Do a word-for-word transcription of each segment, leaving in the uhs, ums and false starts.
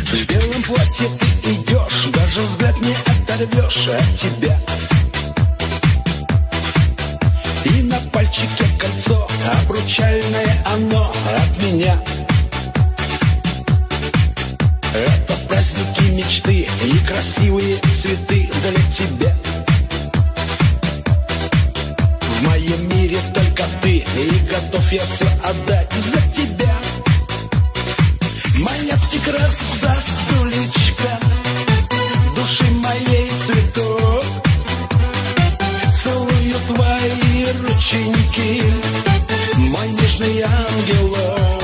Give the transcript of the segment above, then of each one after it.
В белом платье ты идешь, даже взгляд не оторвешь от тебя. И на пальчике кольцо, обручальное оно от меня. Это праздники мечты и красивые цветы для тебя. В моем мире только ты, и готов я все отдать за тебя. Моя ты красотулечка, души моей цветок. Целую твои рученьки, мой нежный ангелок.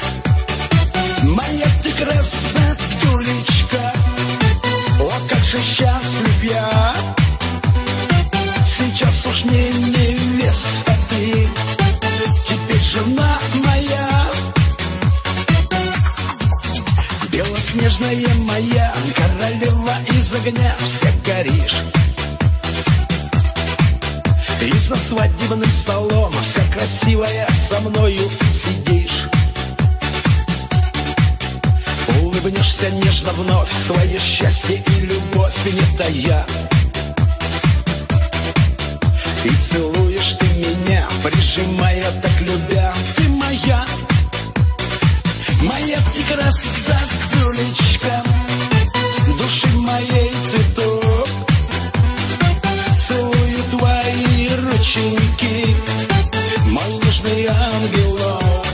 Моя ты красотулечка, о, как же счастлив я. Сейчас уж не невеста ты, теперь жена моя. Белоснежная моя королева из огня, вся горишь. И за свадебным столом вся красивая со мною сидишь. Улыбнешься нежно вновь, свое счастье и любовь не тая. И целуешь ты меня, прижимая, так любя. Ты моя, моя ты красотулечка, души моей цветок. Целую твои рученьки, мой нежный ангелок.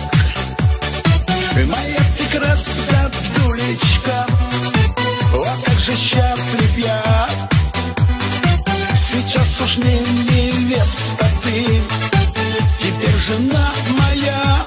Моя ты красотулечка, о, как же счастлив я. Сейчас уж не невеста ты, теперь жена моя.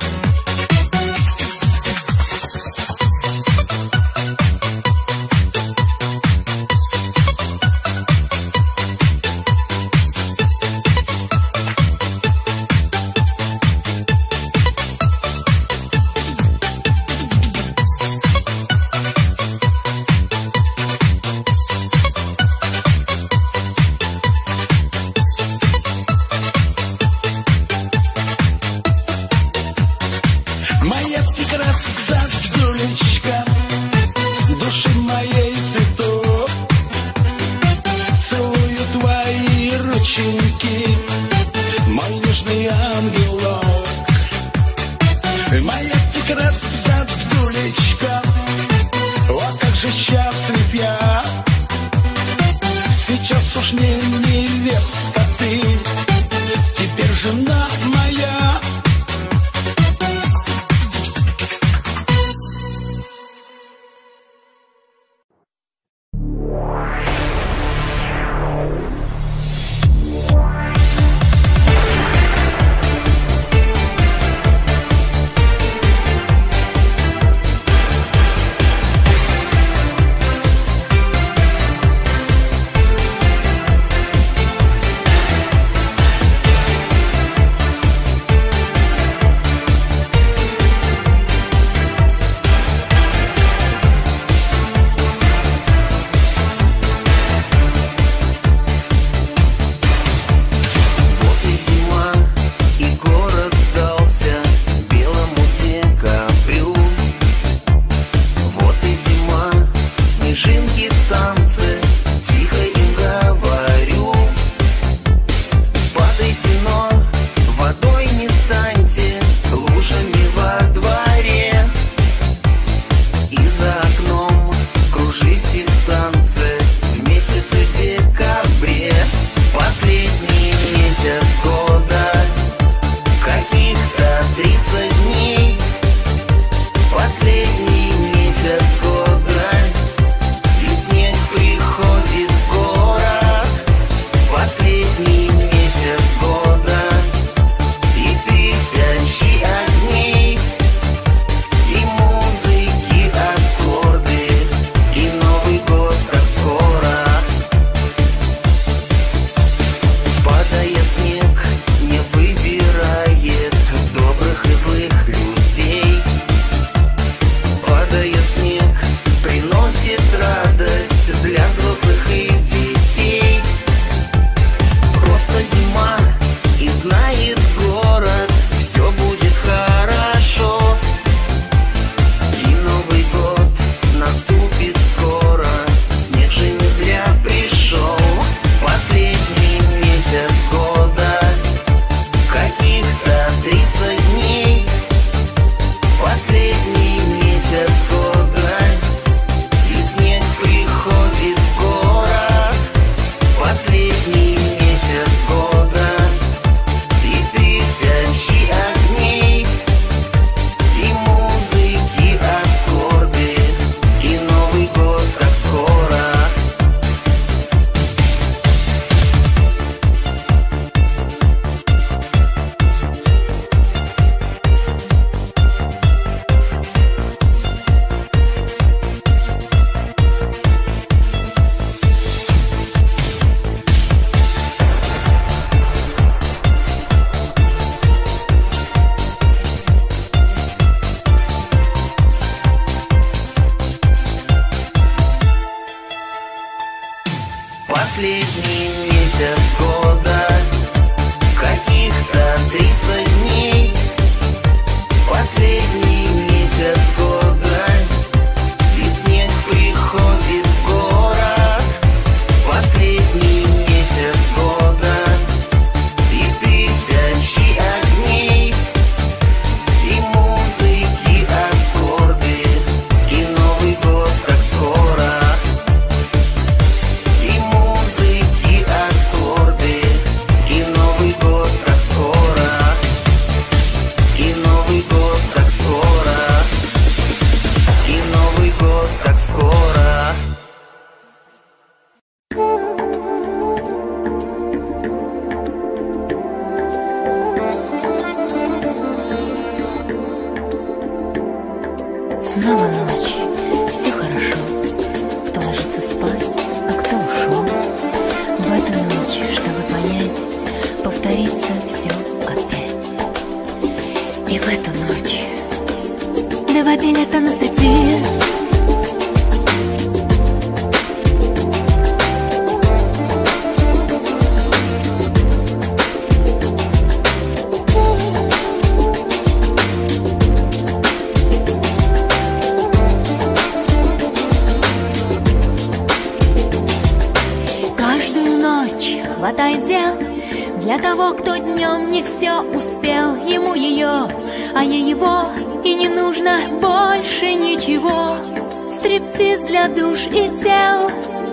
Моя ты красотулечка, души моей цветок. Целую твои рученьки, мой нежный ангелок. Моя ты красотулечка, о, как же счастлив я. Сейчас уж не невеста ты, теперь жена моя. Последний месяц года, и снег приходит в город. Последний месяц года, и тысячи огней, и музыки, аккорды, и Новый год так скоро. Последний месяц года, каких-то тридцать дней. Последний месяц года, и снег приходит в город. Последний месяц года, и тысячи огней, и музыки, аккорды, и Новый год так скоро. И музыки, аккорды, и Новый год так скоро. И Новый год так скоро. И Новый год так скоро. Снова ночь, все хорошо. Кто ложится спать, а кто ушел. В эту ночь, чтобы понять, повторится все опять. И в эту ночь два билета на стриптиз. Каждую ночь хватает дел для того, кто днем не все успел. Ему ее, а ей его, и не нужно больше ничего. Стриптиз для душ и тел.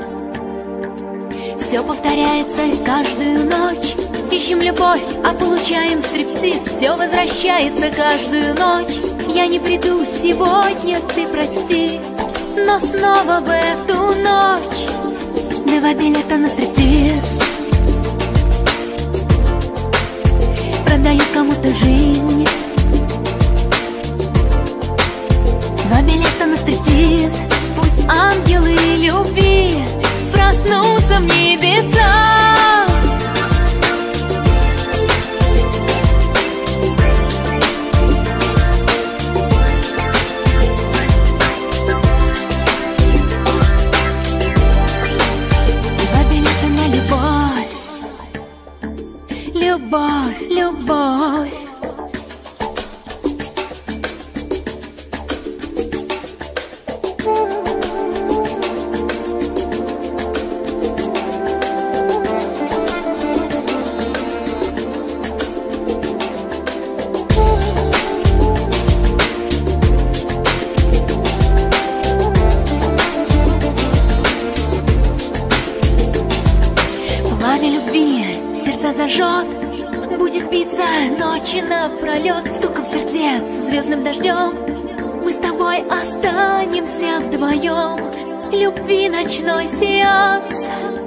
Все повторяется каждую ночь. Ищем любовь, а получаем стриптиз. Все возвращается каждую ночь. Я не приду сегодня, ты прости, но снова в эту ночь два билета на стриптиз. Продают кому-то жизнь. Два билета на стриптиз. Пусть ангелы любви проснутся в небесах. Два билета на любовь. Любовь, любовь. Пламя любви сердца зажжет, будет биться ночи напролет. Стуком сердец, звездным дождем мы с тобой останемся вдвоем. Любви ночной сеанс.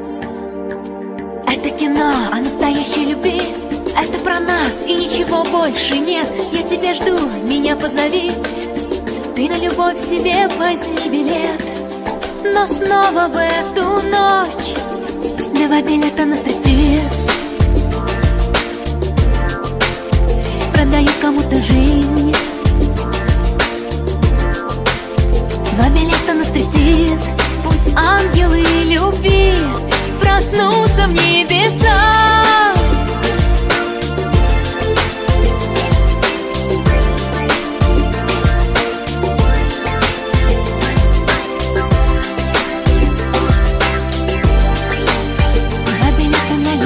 Это кино о настоящей любви. Это про нас и ничего больше нет. Я тебя жду, меня позови. Ты на любовь себе возьми билет. Но снова в эту ночь два билета на стриптиз. Продают кому-то жизнь. Два билета на стриптиз. Пусть ангелы любви проснутся в небесах.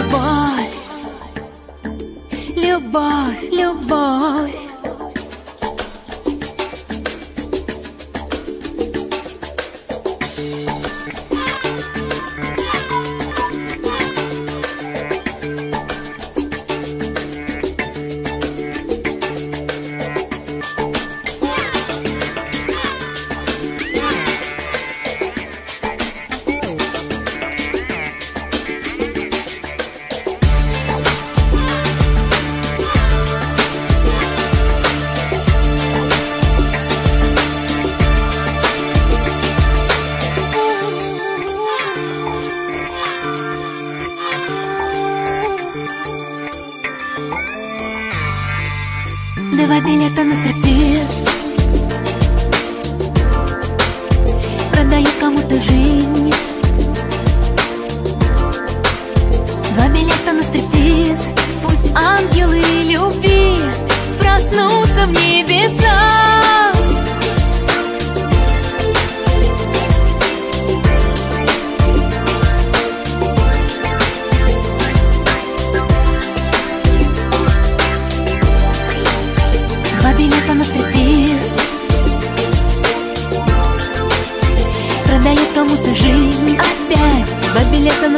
Любовь, любовь.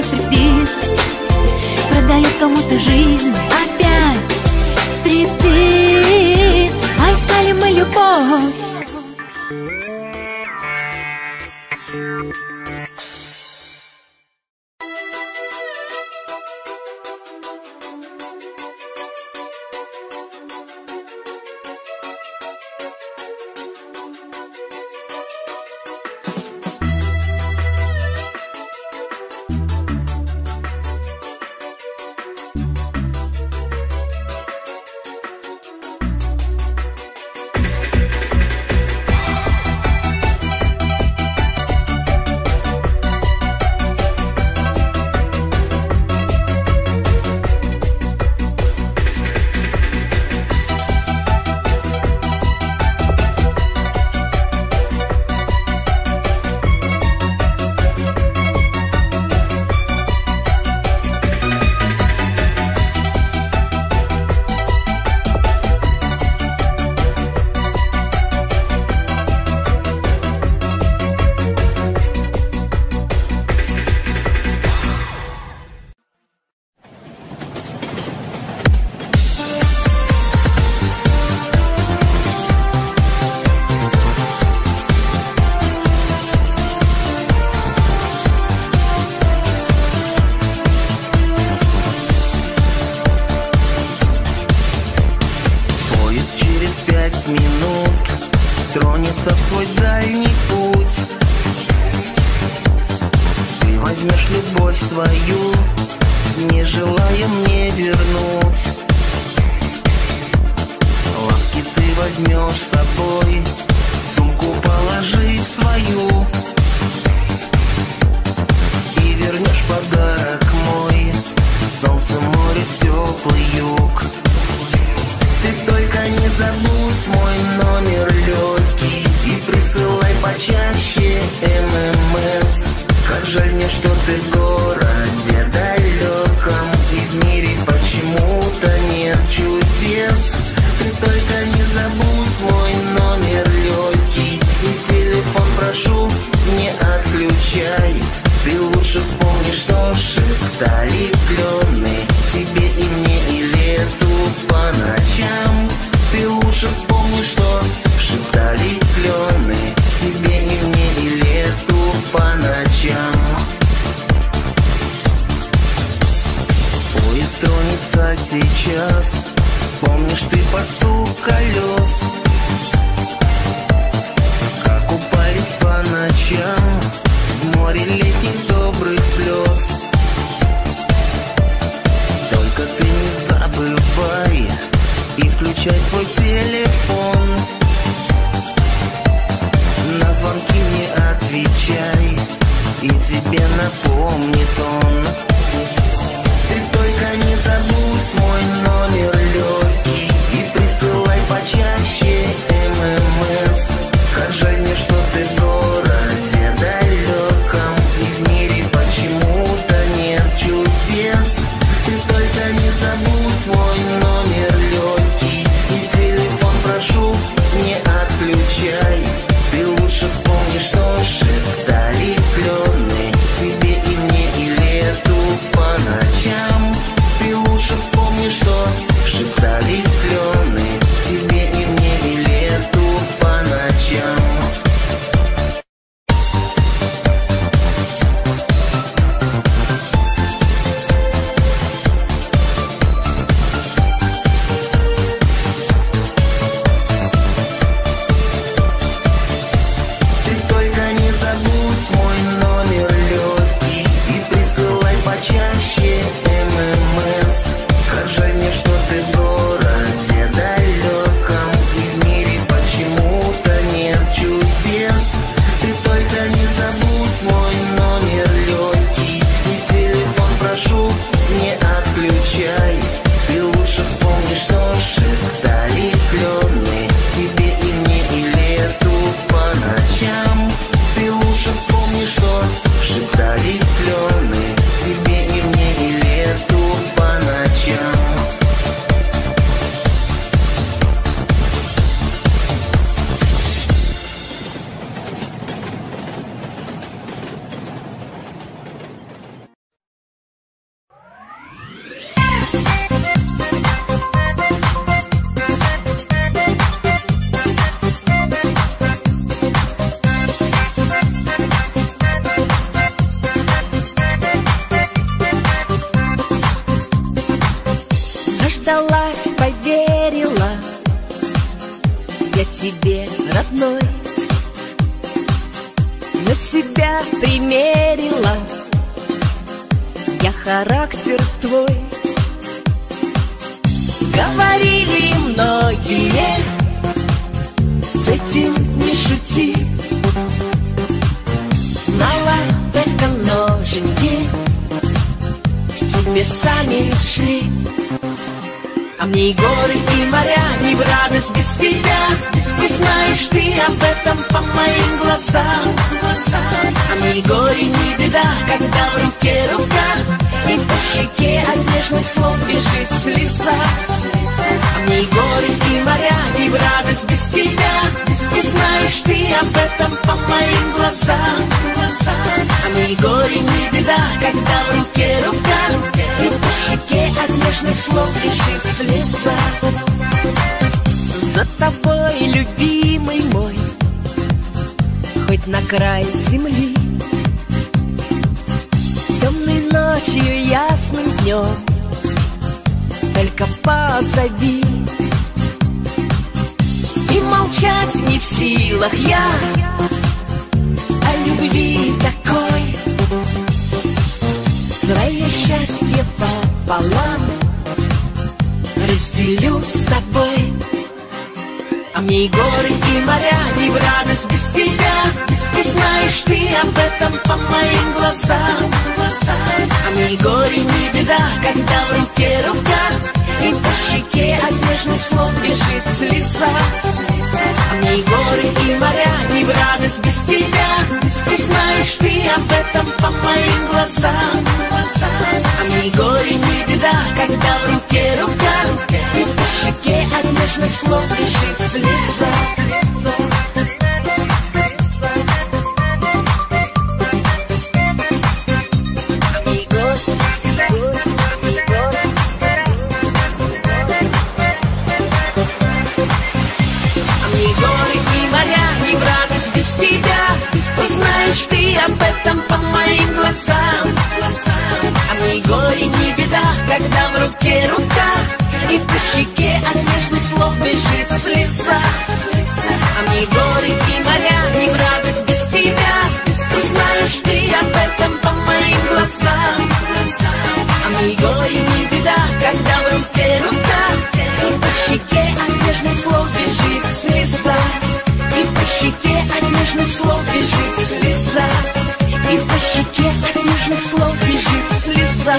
стриптиз, продает кому-то жизнь опять стриптиз. А искали мы любовь. Тронется в свой дальний путь. Ты возьмешь любовь свою, не желая мне вернуть. Ласки ты возьмешь с собой, сумку положи в свою, и вернешь подарок мой, солнце, море, теплый юг. Ты только не забудь мой номер легкий и присылай почаще эм эм эс. Как жаль мне, что ты в городе далеком, и в мире почему-то нет чудес. Ты только не забудь мой номер тебе, родной, на себя примерила я характер твой. Говорили многие, с этим не шути. Знала только ноженьки к тебе сами шли. А мне и горы, и моря не в радость без тебя. Не знаешь ты об этом по моим глазам. А мне и горе, не беда, когда в руке рука, и по щеке от нежных слов бежит слеза. А мне и горы, и моря не в радость без тебя. Не знаешь ты об этом по моим глазам. А мне и горе, не беда, когда в руке рука, и по щеке от нежных слов бежит слеза. За тобой, любимый мой, хоть на край земли, темной ночью, ясным днем, только позови. И молчать не в силах я о любви такой. Свое счастье пополам разделю с тобой. А мне и горы, и моря не в радость без тебя. Не знаешь ты об этом по моим глазам. А мне и горе, не беда, когда в руке рука, и по щеке от нежных слов бежит слеза. А мне и горы, и моря не в радость без тебя. Не знаешь ты об этом по моим глазам. А мне и горе, не беда, когда в руке рука, и по щеке от нежных слов бежит слеза. Знаешь ты об этом по моим глазам. А мне и горе, не беда, когда в руке рука, и по щеке от нежных слов бежит слеза. А мне и горе, и моря не в радость без тебя. Знаешь ты об этом по моим глазам. А мне и горе, не беда, когда в руке рука, и по щеке от нежных слов бежит слеза. И по щеке от нежных слов бежит слеза. И по щеке от нежных слов бежит слеза.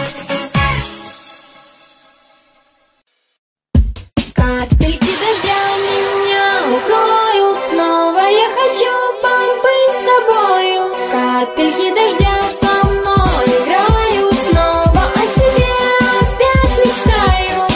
Капельки дождя меня укроют снова. Я хочу побыть с тобою. Капельки дождя со мной играют снова. О тебе опять мечтаю.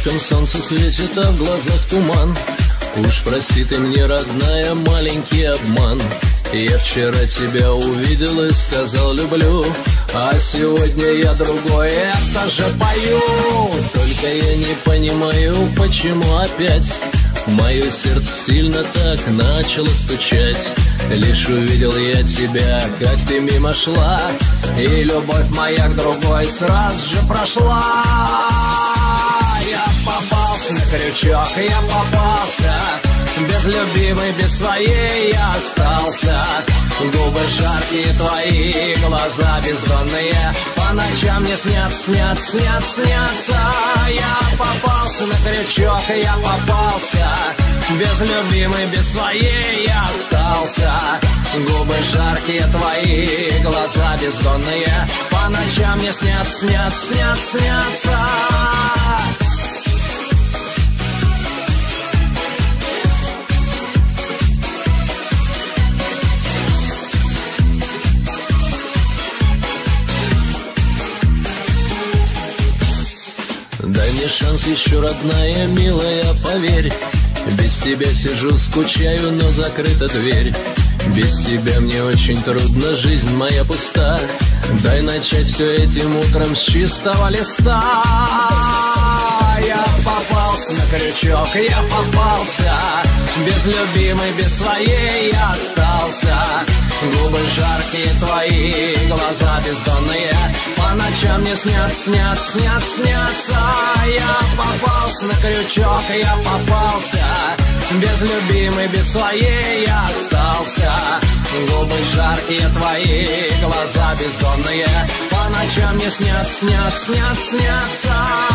Слишком солнце светит, а в глазах туман. Уж прости ты мне, родная, маленький обман. Я вчера тебя увидел и сказал люблю, а сегодня я другой это же пою. Только я не понимаю, почему опять мое сердце сильно так начало стучать. Лишь увидел я тебя, как ты мимо шла, и любовь моя к другой сразу же прошла. Я попался на крючок, я попался. Без любимой, без своей я остался. Губы жаркие твои, глаза бездонные, по ночам мне снятся, снятся, снятся, снятся. Я попался на крючок, я попался. Без любимой, без своей я остался. Губы жаркие твои, глаза бездонные, по ночам мне снятся, снятся, снятся, снятся. Дай мне шанс еще, родная, милая, поверь. Без тебя сижу, скучаю, но закрыта дверь. Без тебя мне очень трудно, жизнь моя пуста. Дай начать все этим утром с чистого листа. Я попался на крючок, я попался. Без любимой, без своей я остался. Губы жаркие твои, глаза бездонные, по ночам мне снятся, снятся, снятся, снятся. Я попался на крючок, я попался. Без любимой, без своей я остался. Губы жаркие твои, глаза бездонные, по ночам мне снятся, снятся, снятся, снятся.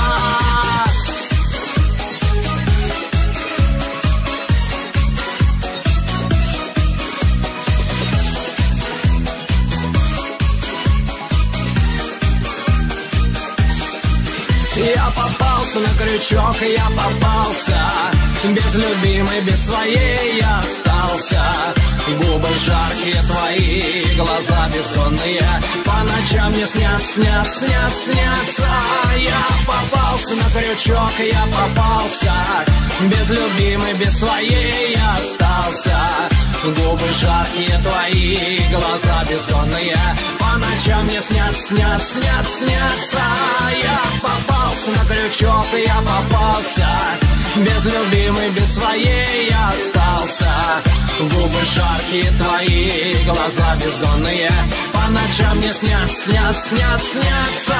Я попался на крючок, я попался. Без любимой, без своей я остался. Губы жаркие твои, глаза бездонные, по ночам мне снятся, снятся, снятся, снятся. Я попался на крючок, я попался. Без любимой, без своей я остался. Губы жаркие твои, глаза бездонные, по ночам мне снятся, снятся, снятся, снятся. Я попался на крючок, я попался. Без любимой, без своей я остался. Губы жаркие твои, глаза бездонные, по ночам мне снятся, снятся, снятся, снятся.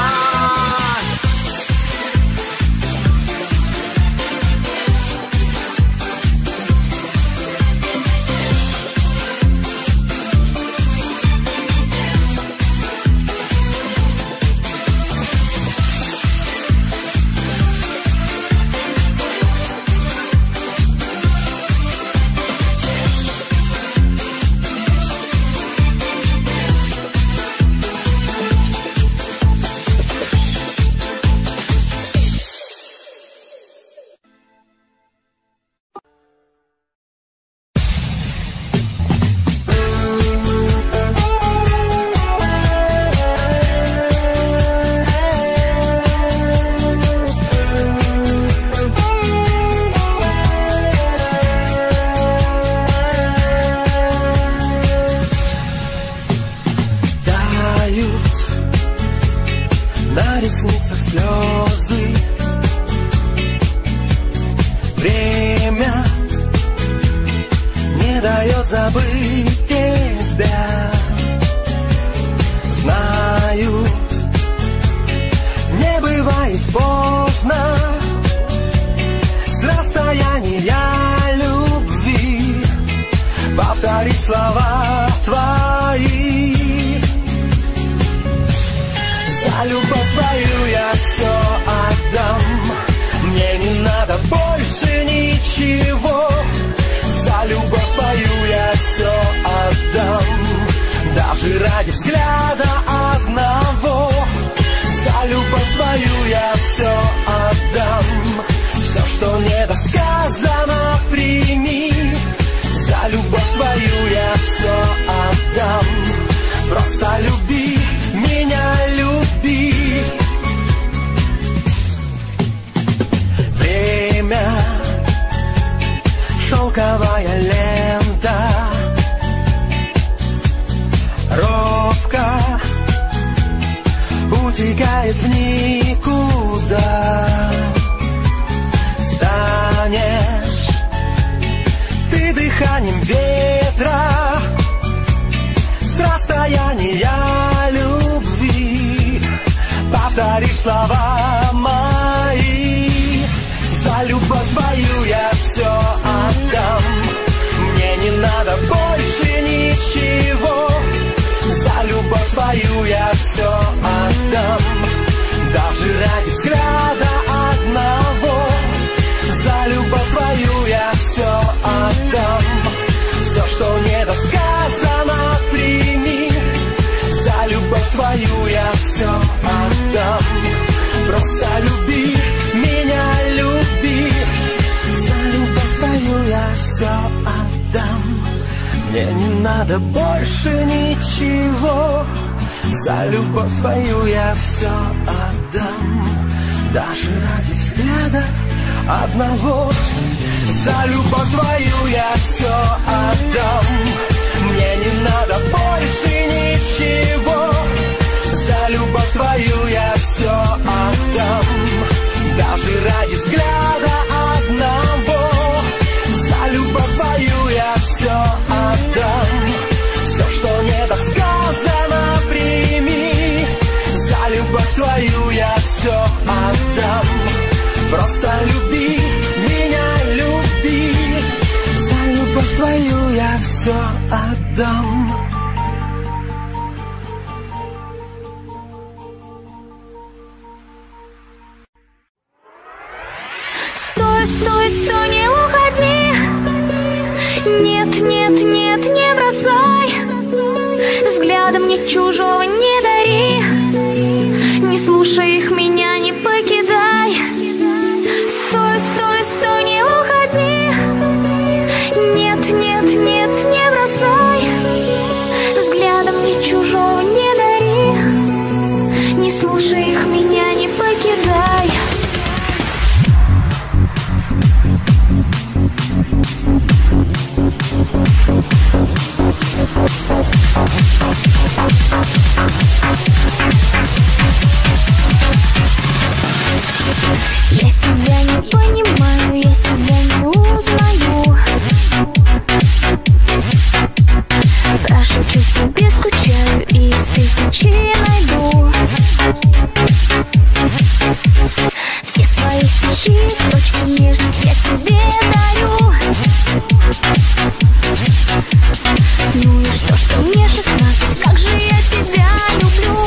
Время убегает в никуда. Станешь ты дыханием ветра с расстояния любви. Повторишь слова мои, за любовь твою я все отдам. Мне не надо больше ничего, за любовь твою я все отдам. Даже ради взгляда одного, за любовь твою я все отдам. Все, что недосказано, прими, за любовь твою я все отдам. Просто люби меня, люби, за любовь твою я все отдам. Мне не надо больше ничего, за любовь твою я все отдам. Даже ради взгляда одного, за любовь твою я все отдам. Мне не надо больше ничего, за любовь твою я все отдам. Даже ради взгляда одного, за любовь твою я все отдам. Все, что недосказано, прими, за любовь твою я все отдам. Просто люби меня, люби, за любовь твою я все отдам. Стой, стой, стой, не уходи. Нет, нет, нет, не бросай. Взглядом мне чужого не дари. Не слушай их, меня не покидай. Стой, стой, стой, не уходи. Нет, нет, нет, не бросай. Взглядом мне чужого не дари. Не слушай их, меня не покидай. Я себя не понимаю, я себя не узнаю. Прошепчу тебе, скучаю, и из тысячи найду все свои стихи, строчки нежность я тебе дарю. Ну и что, что мне шестнадцать, как же я тебя люблю.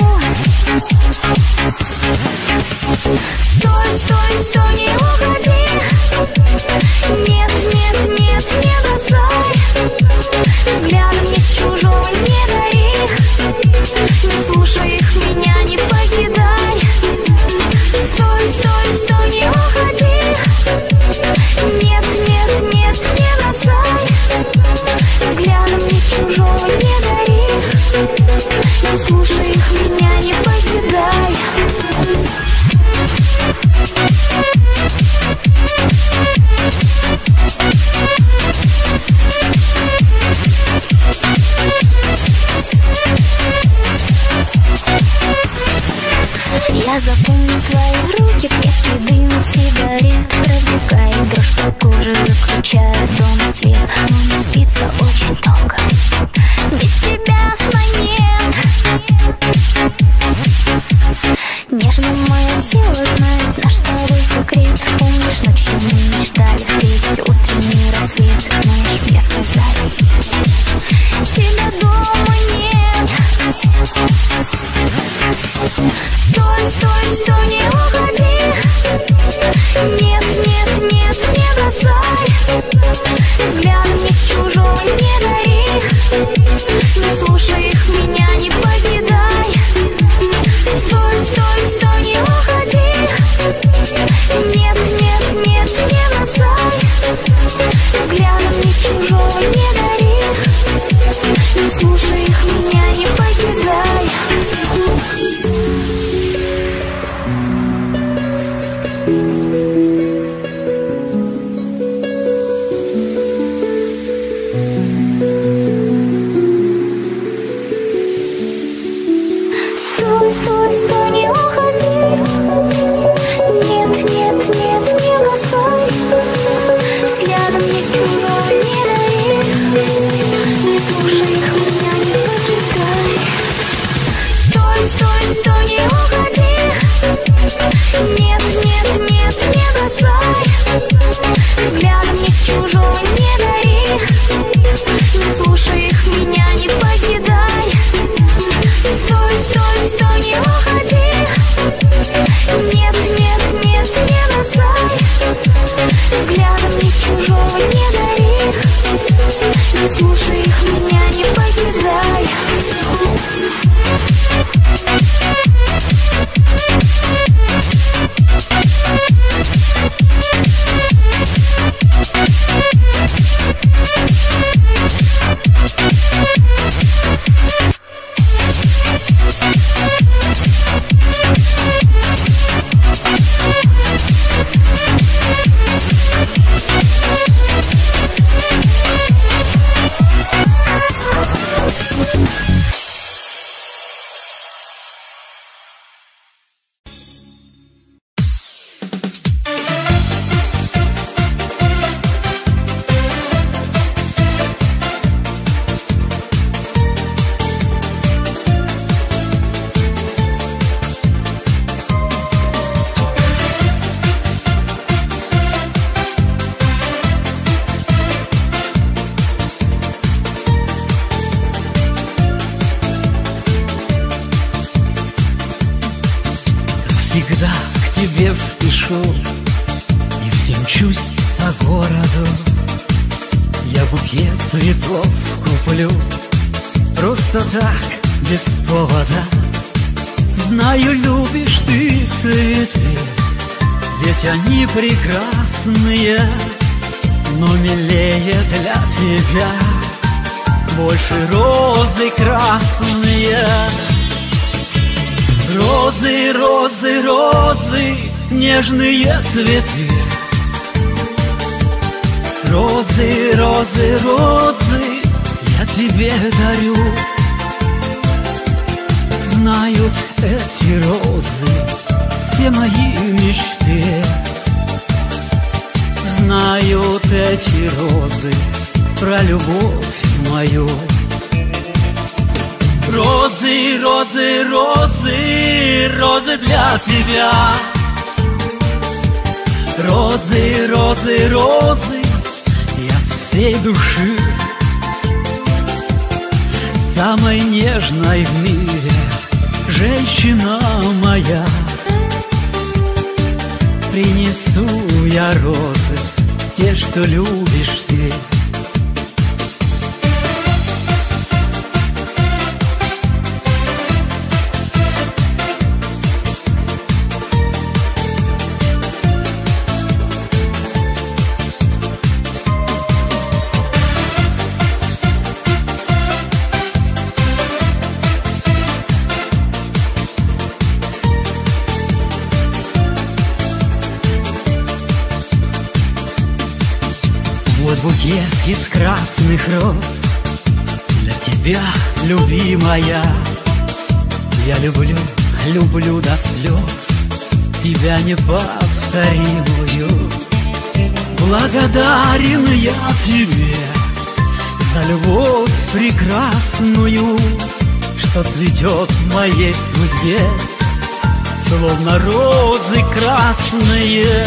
Стой, стой, стой, не уходи. Нет, нет, нет, не бросай. Взглядом мне чужого не дари. Не слушай их, меня не покидай. Стой, стой, стой, не уходи. Нет, нет, нет, не бросай. Взглядом мне чужого не дари. Не слушай их, меня не покидай. Я запомню твои руки, крепкий дым от сигарет. Пробегает дрожь по коже, выключаю дома свет. Но не спится очень долго, без тебя сна нет. Нежно мое тело знает наш с тобой секрет. Помнишь, ночью мы мечтали встретить утренний рассвет. Знаешь, мне сказали, тебя дома нет. Стой, стой, стой, не уходи. Нет, нет, нет, не бросай. Взглядом мне чужого не дари. Не слушай их, меня не покидай. Стой, стой, стой, не уходи. Нет, нет, нет, не бросай. Взглядом мне чужого не дари. Не слушай их, меня не покидай. Стой, стой, стой, не уходи. не уходи. Нет, нет, нет, не бросай. Взглядом ни чужого не дари. Не слушай их, меня не покидай. Всегда к тебе спешу и все мчусь по городу. Я букет цветов куплю просто так, без повода. Знаю, любишь ты цветы, ведь они прекрасные, но милее для тебя больше розы красные. Розы, розы, розы, нежные цветы. Розы, розы, розы, я тебе дарю. Знают эти розы все мои мечты. Знают эти розы про любовь мою. Розы, розы, розы, розы для тебя. Розы, розы, розы, и от всей души. Самой нежной в мире женщина моя. Принесу я розы, те, что любишь ты. Вот букет из красных роз для тебя, любимая. Я люблю, люблю до слез тебя неповторимую. Благодарен я тебе за любовь прекрасную, что цветет в моей судьбе, словно розы красные.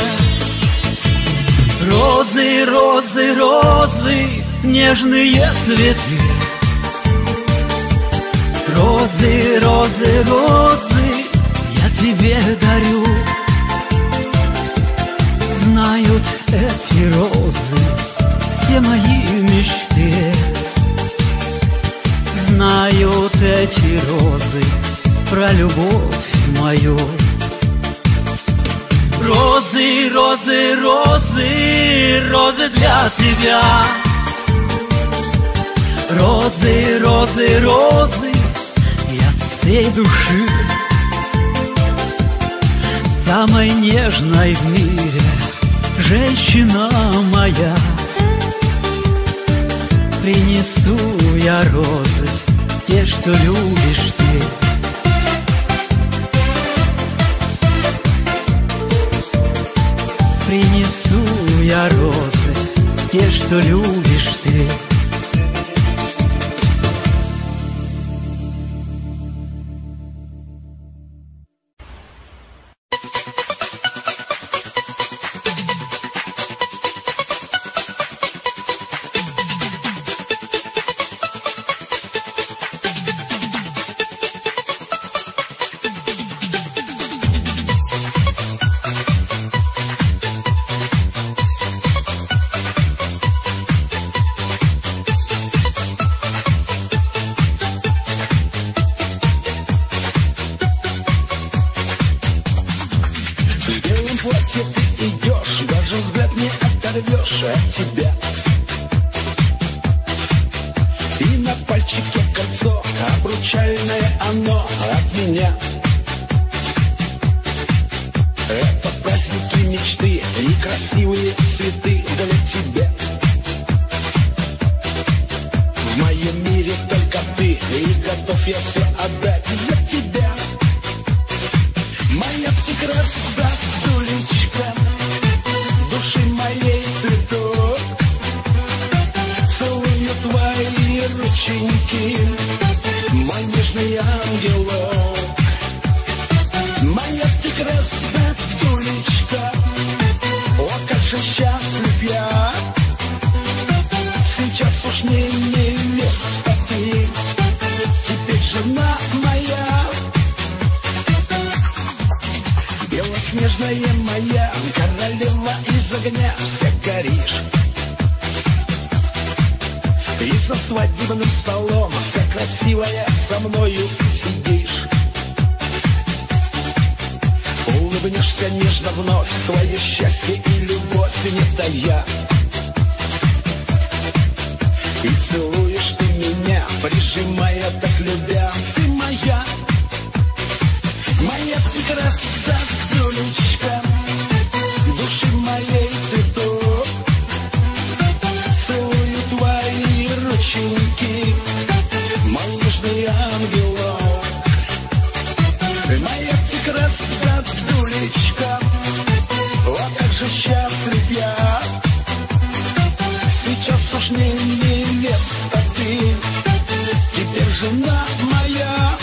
Розы, розы, розы, нежные цветы. Розы, розы, розы, я тебе дарю. Знают эти розы все мои мечты. Знают эти розы про любовь мою. Розы, розы, розы, розы для тебя. Розы, розы, розы, и от всей души. Самой нежной в мире женщина моя. Принесу я розы, те, что любишь ты. Принесу я розы, те, что любишь ты. платье ты идешь, даже взгляд не оторвешь от тебя. И на пальчике кольцо, обручальное оно от меня. Это праздники мечты и красивые цветы для тебя. В моем мире только ты, и готов я все отдать за тебя. Моя ты красотулечка, души моей цветок, целую твои рученьки, мой нежный ангелок. Моя ты красотулечка, о, как же счастлив я. Сейчас уж не невеста ты, теперь жена моя. Белоснежная моя королева из огня, вся горишь. И за свадебным столом вся красивая со мною сидишь. Улыбнешься нежно вновь, свое счастье и любовь не тая. И целуешь ты меня, прижимая, так любя, ты моя. Моя ты красотулечка, души моей цветок, целую твои рученьки, мой нежный ангелок. Моя ты красотулечка, о, как же счастлив я. Сейчас уж не невеста ты, теперь жена моя.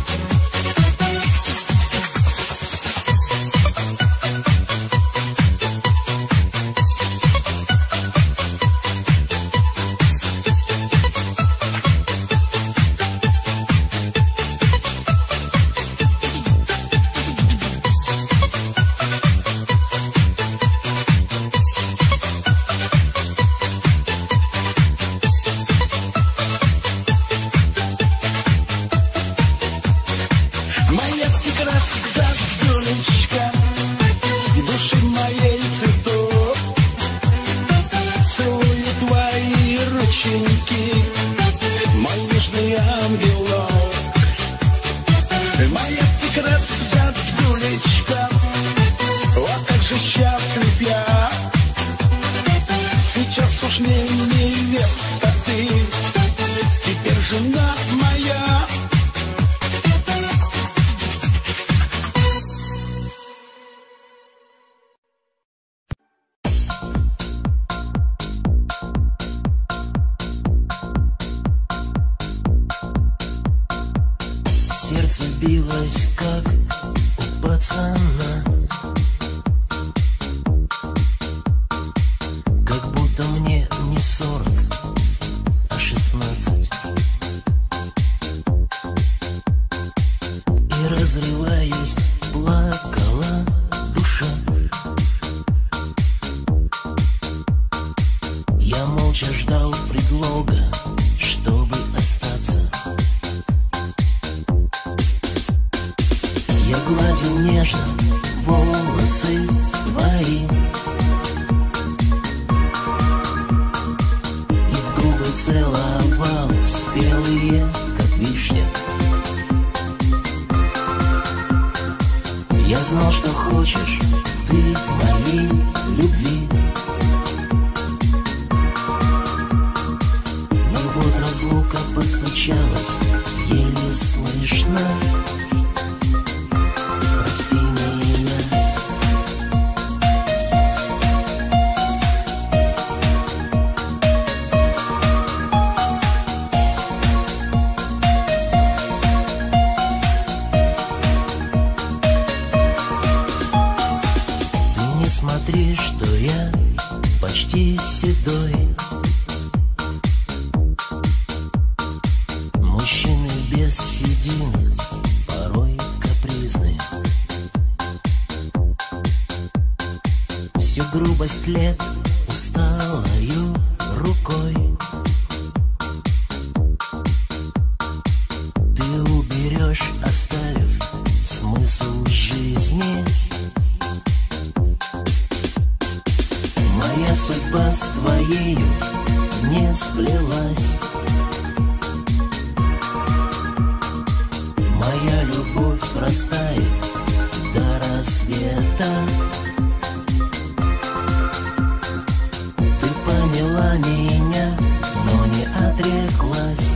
Сердце билось, как у пацана, как будто мне не сорок, а шестнадцать. И разрываясь, плакала душа. Я молча ждал предлога, чтобы остаться. Я гладил нежно волосы твои, и в губы целовал, спелые, как вишня. Я знал, что хочешь ты моей любви, но вот разлука постучалась, еле слышно. Смотри, что я почти седой. Мужчины без седин порой капризны. Всю грубость лет усталою рукой ты уберешь, оставив смысл жизни. с твоею не сплелась. Моя любовь растает до рассвета. Ты поняла меня, но не отреклась.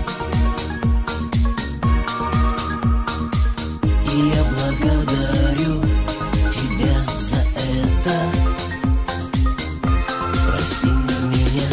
И я благодарю тебя за это. Прости меня.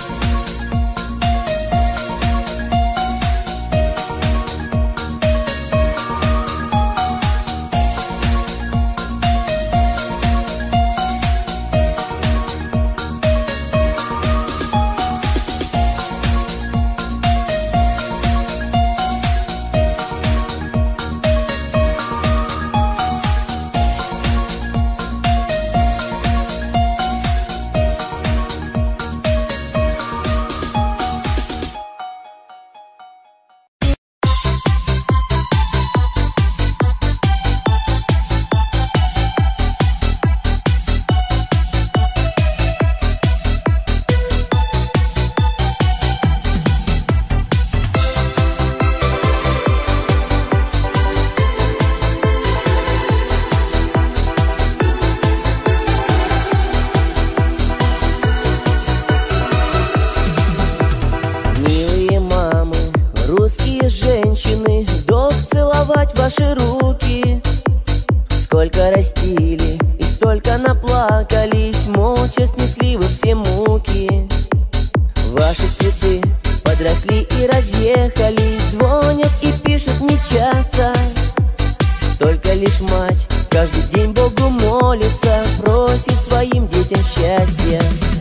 Русские женщины, долг целовать ваши руки. Сколько растили и столько наплакались, молча снесли вы все муки. Ваши цветы подросли и разъехались, звонят и пишут нечасто. Только лишь мать каждый день Богу молится, просит своим детям счастья.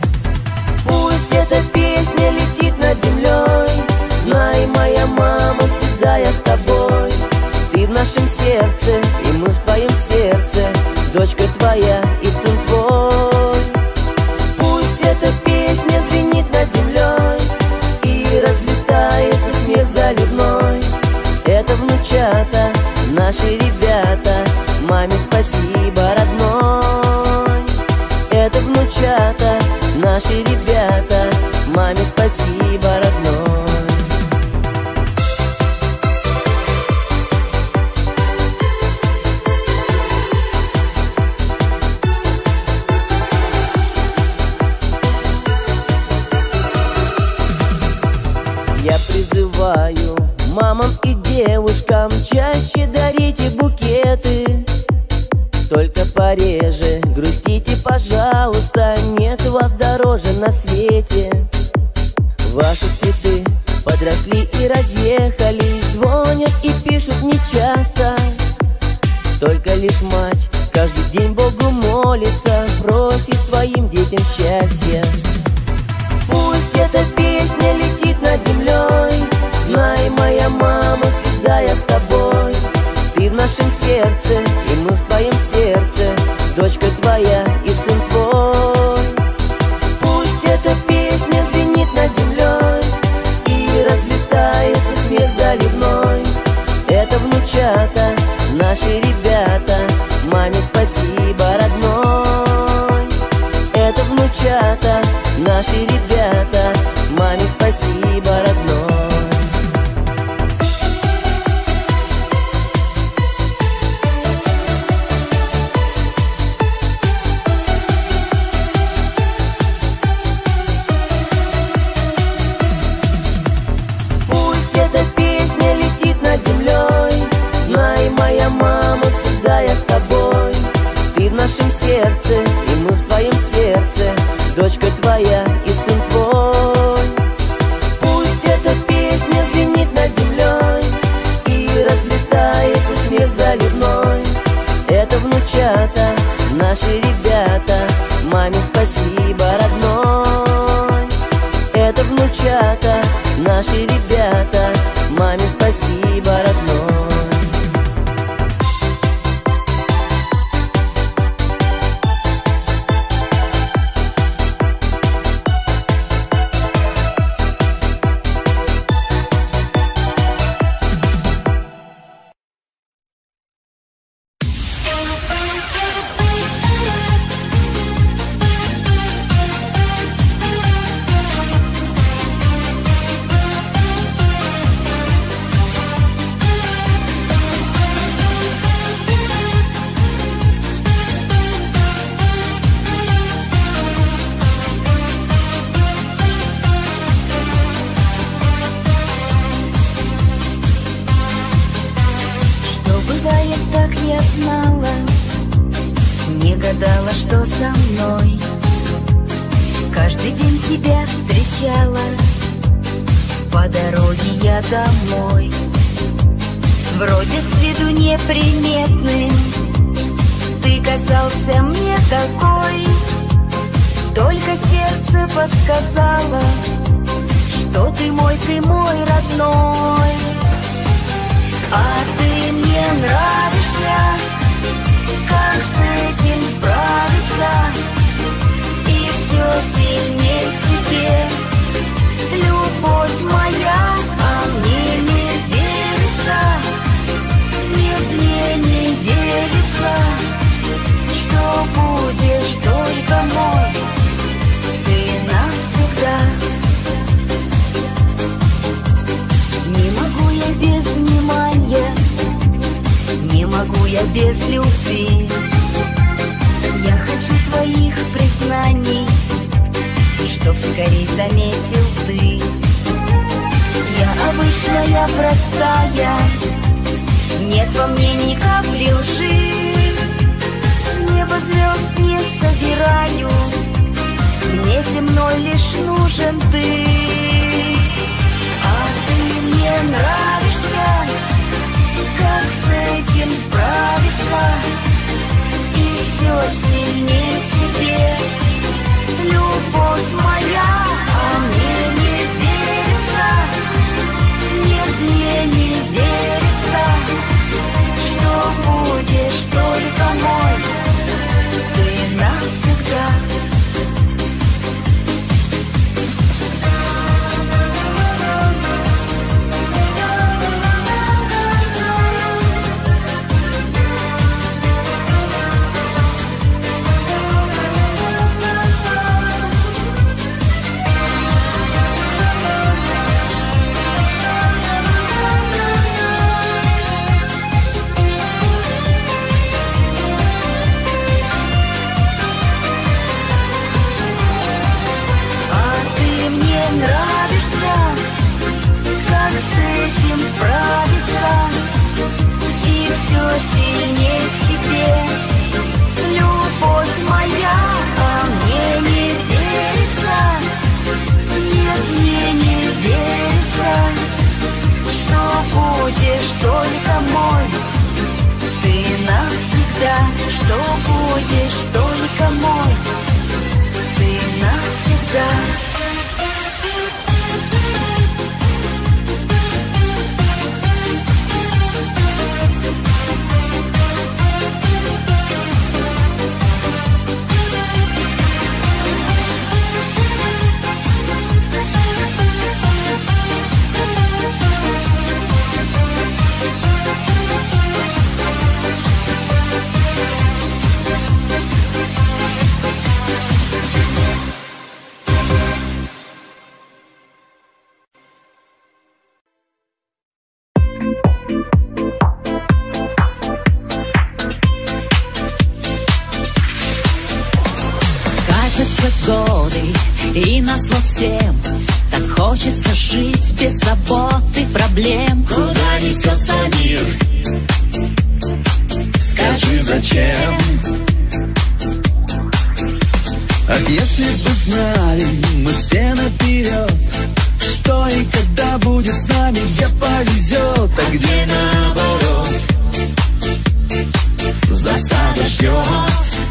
Пусть эта песня летит над землей. Знай, моя мама, всегда я с тобой. Ты в нашем сердце, и мы в твоем сердце, дочка твоя и сын твой. Пусть эта песня звенит над землей и разлетается смех заливной. Это внучата, наши ребята, маме спасибо, родной. Это внучата, наши ребята, маме спасибо, родной. Я призываю мамам и девушкам чаще дарите букеты. Только пореже грустите, пожалуйста, нет вас дороже на свете. Ваши цветы подросли и разъехались, звонят и пишут нечасто. Только лишь мать каждый день Богу молится, просит своим детям счастья. Пусть эта песня летит над землей. Знай, моя мама, всегда я с тобой. Ты в нашем сердце, и мы в твоем сердце, дочка твоя и сын твой. Пусть эта песня звенит над землей и разлетается смех заливной. Это внучата, наши ребята, маме спасибо, родной. Это внучата, наши ребята, маме спасибо, родной. Пусть эта песня летит над землей. Знай, моя мама, всегда я с тобой. Ты в нашем сердце, и мы в твоем сердце, дочка твоя и сын твой. так я знала, не гадала, что со мной. Каждый день тебя встречала по дороге я домой. Вроде с виду неприметным, ты казался мне такой. Только сердце подсказало, что ты мой, ты мой родной. А ты мне нравишься, как с этим справиться? И все сильнее к тебе, любовь моя, а мне не верится. Нет, мне не верится, что будешь только мой, ты навсегда. Не могу я без внимания, не могу я без любви. Я хочу твоих признаний, чтоб скорей заметил ты. Я обычная, простая, нет во мне ни капли лжи. С неба звезд не собираю, мне земной лишь нужен ты. А ты мне нравишься, как с этим справиться? И все сильнее к тебе, любовь моя, а мне не верится. Нет, мне не верится, что будешь только мой, ты навсегда. Сильнее к тебе, любовь моя, а мне не верится. Нет, мне не верится, что будешь только мой, ты навсегда. Что будешь только мой, ты навсегда. Годы, и назло всем так хочется жить без забот и проблем. Куда несется мир? Скажи, зачем? Ах, если бы знали мы все наперед, что и когда будет с нами, где повезет, а где наоборот засада ждет.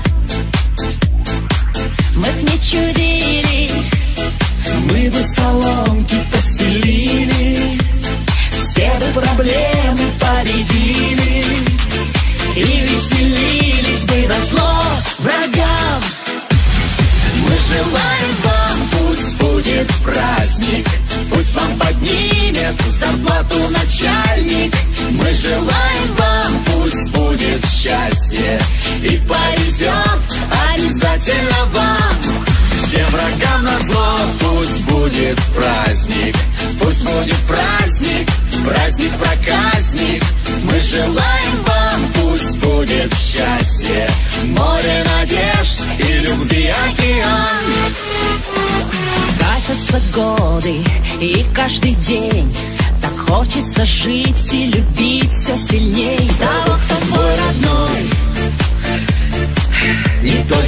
Мы б не чудили, мы бы соломки постелили, все бы проблемы победили и веселились бы назло врагам. Мы желаем вам, пусть будет праздник, пусть вам поднимет зарплату начальник. Мы желаем вам, пусть будет счастье и повезет обязательно вам. Всем врагам назло, пусть будет праздник, пусть будет праздник, праздник-проказник. Мы желаем вам, пусть будет счастье, море надежд и любви океан. Катятся годы, и каждый день так хочется жить и любить все сильней того, кто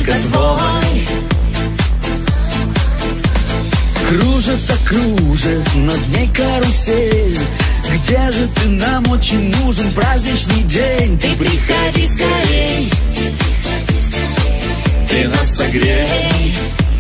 только твой. Кружится, кружит на змей карусель. Где же ты, нам очень нужен праздничный день. Ты приходи скорей, ты нас согрей.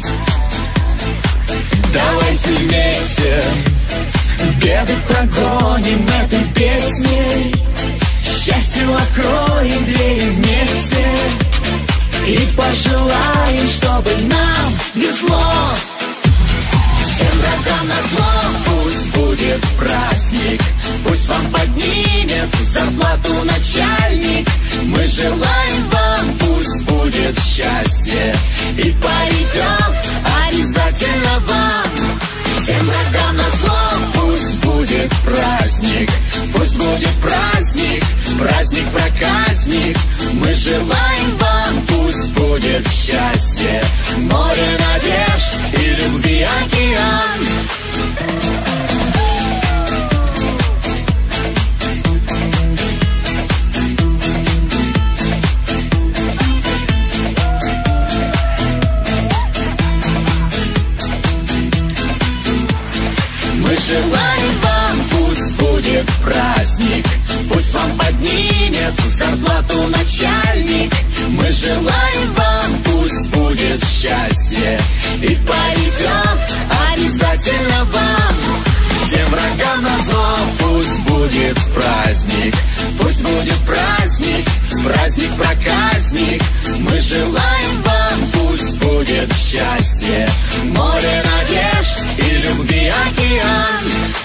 Давайте вместе беды прогоним этой песней. Счастью откроем двери вместе и пожелаем, чтобы нам везло. Всем врагам назло пусть будет праздник, пусть вам поднимет зарплату начальник. Мы желаем вам, пусть будет счастье и повезет обязательно вам. Всем врагам назло пусть будет праздник, пусть будет праздник, праздник-проказник. Мы желаем вам, пусть будет счастье, море надежд и любви океан. Мы желаем вам, пусть будет праздник, пусть вам поднимет зарплату начальник. Мы желаем вам, пусть будет счастье и повезет обязательно вам. Всем врагам назло пусть будет праздник, пусть будет праздник, праздник-проказник. Мы желаем вам, пусть будет счастье, море надежд и любви океан.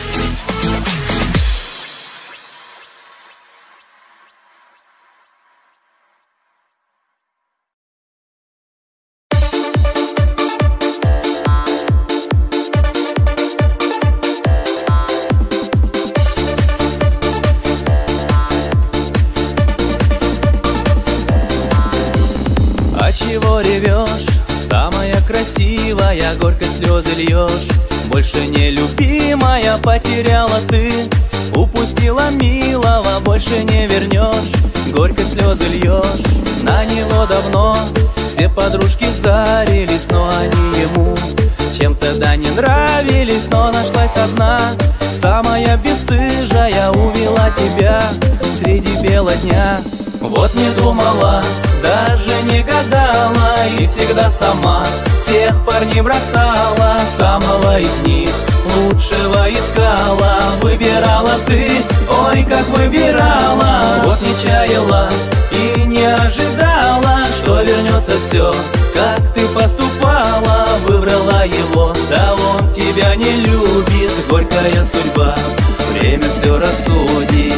Чего ревешь, самая красивая, горько слезы льешь. Больше не любимая, потеряла ты, упустила милого, больше не вернешь. Горько слезы льешь, на него давно все подружки зарились, но они ему чем-то да не нравились. Но нашлась одна, самая бесстыжая, увела тебя среди бела дня. Вот не думала, даже не гадала, и всегда сама всех парней бросала. Самого из них лучшего искала, выбирала ты, ой, как выбирала. Вот не чаяла и не ожидала, что вернется все, как ты поступала. Выбрала его, да он тебя не любит. Горькая судьба, время все рассудит.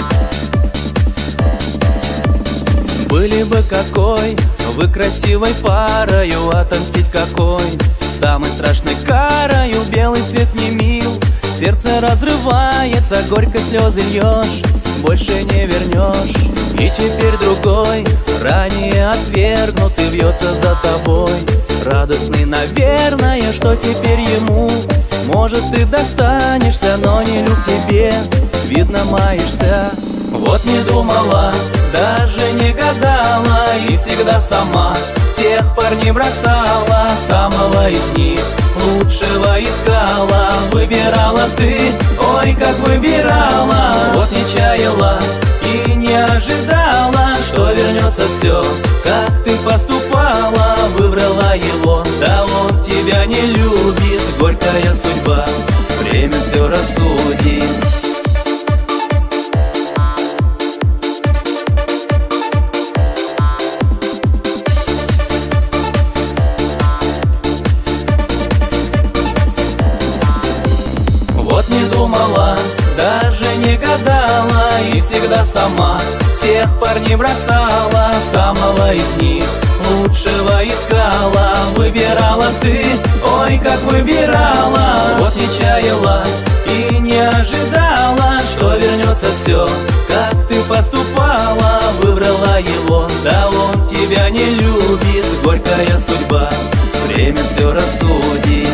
Были бы какой вы красивой парою, отомстить какой самой страшной карою. Белый свет не мил, сердце разрывается, горько слезы льешь, больше не вернешь. И теперь другой, ранее отвергнутый, вьется за тобой, радостный, наверное, что теперь ему. Может, ты достанешься, но не люб тебе, видно, маешься. Вот не думала, даже не гадала, и всегда сама всех парней бросала. Самого из них лучшего искала, выбирала ты, ой, как выбирала. Вот не чаяла и не ожидала, что вернется все, как ты поступала. Выбрала его, да он тебя не любит. Горькая судьба, время все рассудит. Вот не думала, даже не гадала, и всегда сама всех парней бросала. Самого из них лучшего искала, выбирала ты, ой, как выбирала. Вот не чаяла и не ожидала, что вернется все, как ты поступала. Выбрала его, да он тебя не любит. Горькая судьба, время все рассудит.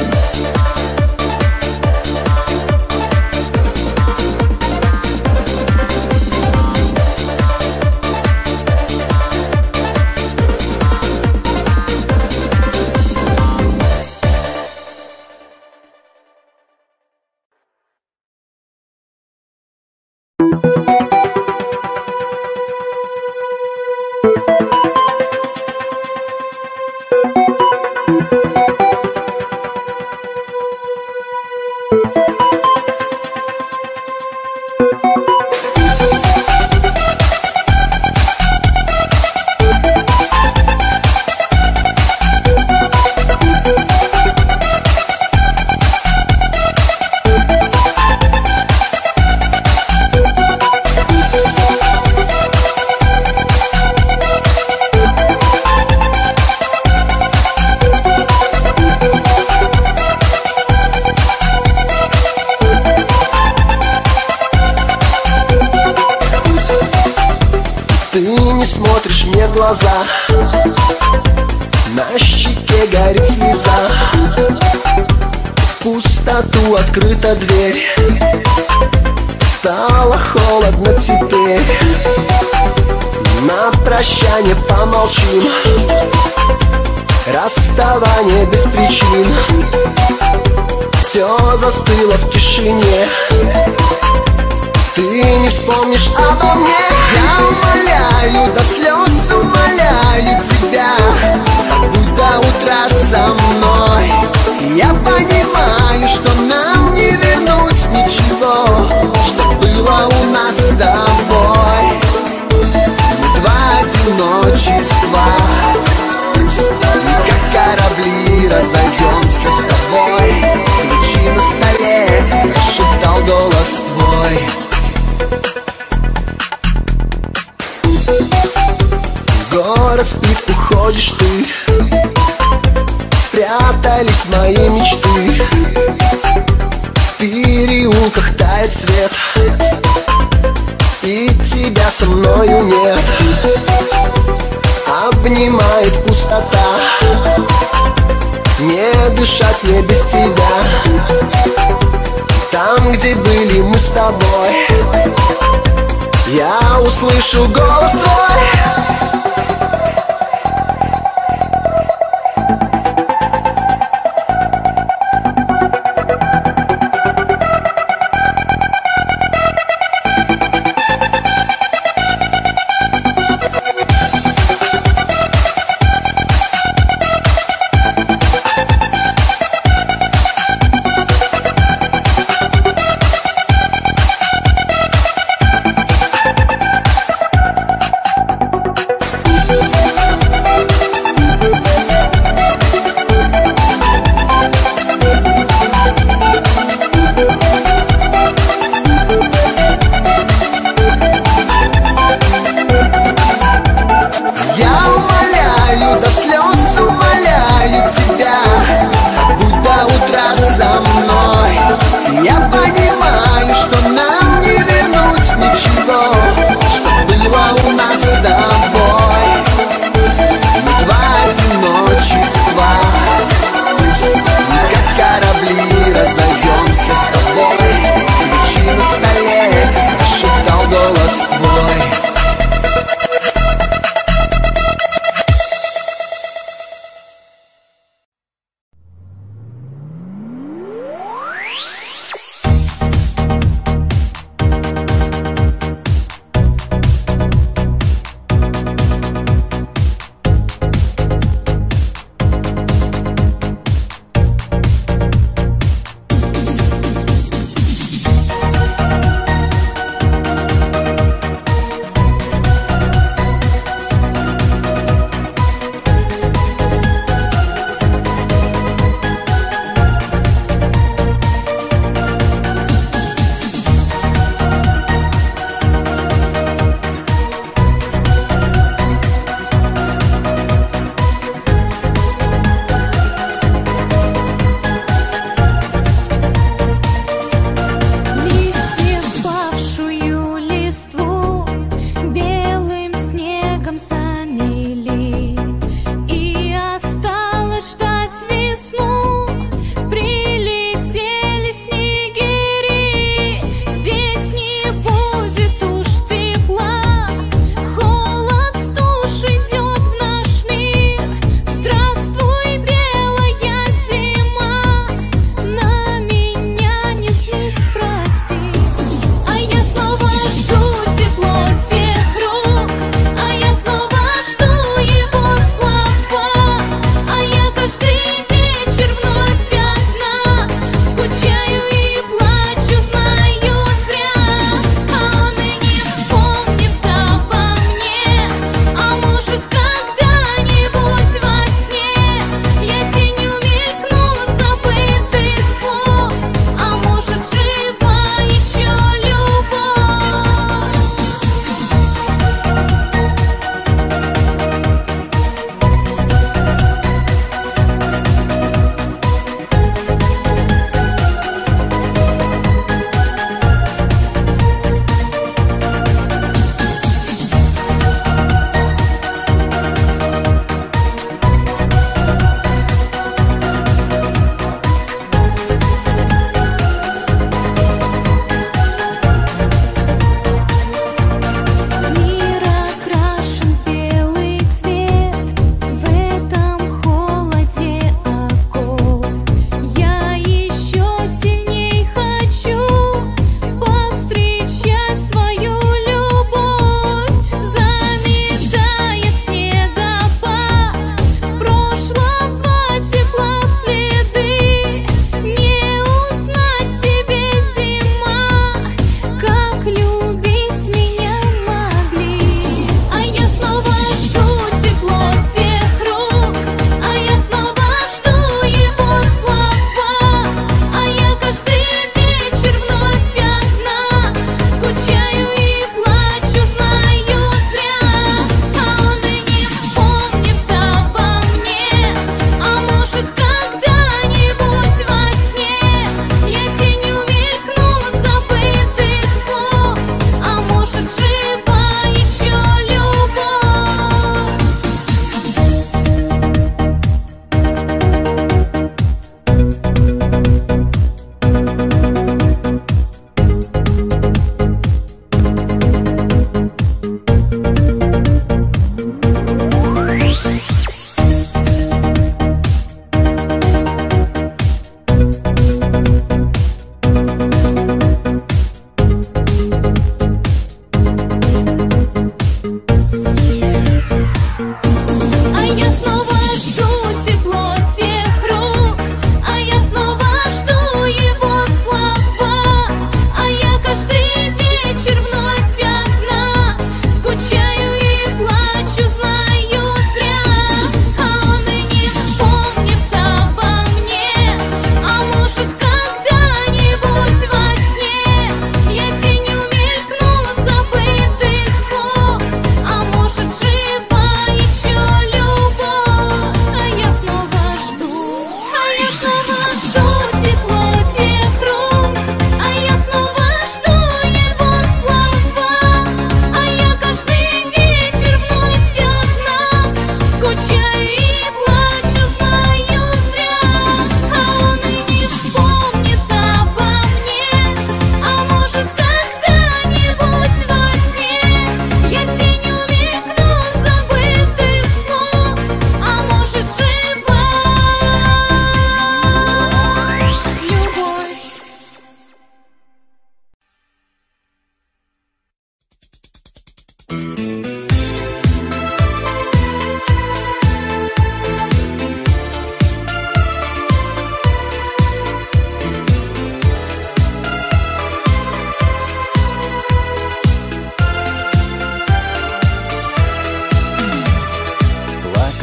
смотришь мне в глаза, на щеке горит слеза, в пустоту открыта дверь, стало холодно теперь. На прощание помолчим, расставание без причин, все застыло в тишине. Ты не вспомнишь обо мне. Я умоляю, до слез умоляю тебя, будь до утра со мной. Я понимаю, что нам не вернуть ничего, что было у нас с тобой. Мы два одиночества, и как корабли разойдемся с тобой. Ключи на столе, прошептал голос твой. Город спит, уходишь ты, спрятались мои мечты. В переулках тает свет, и тебя со мною нет. Обнимает пустота, не дышать мне без тебя. Там, где были мы с тобой, я услышу голос твой.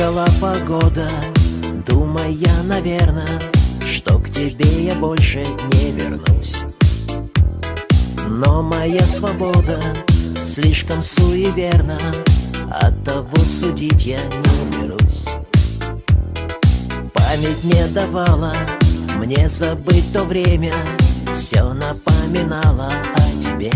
Плакала погода, думая, наверно, что к тебе я больше не вернусь. Но моя свобода слишком суеверна, оттого судить я не берусь. Память не давала мне забыть то время, все напоминало о тебе.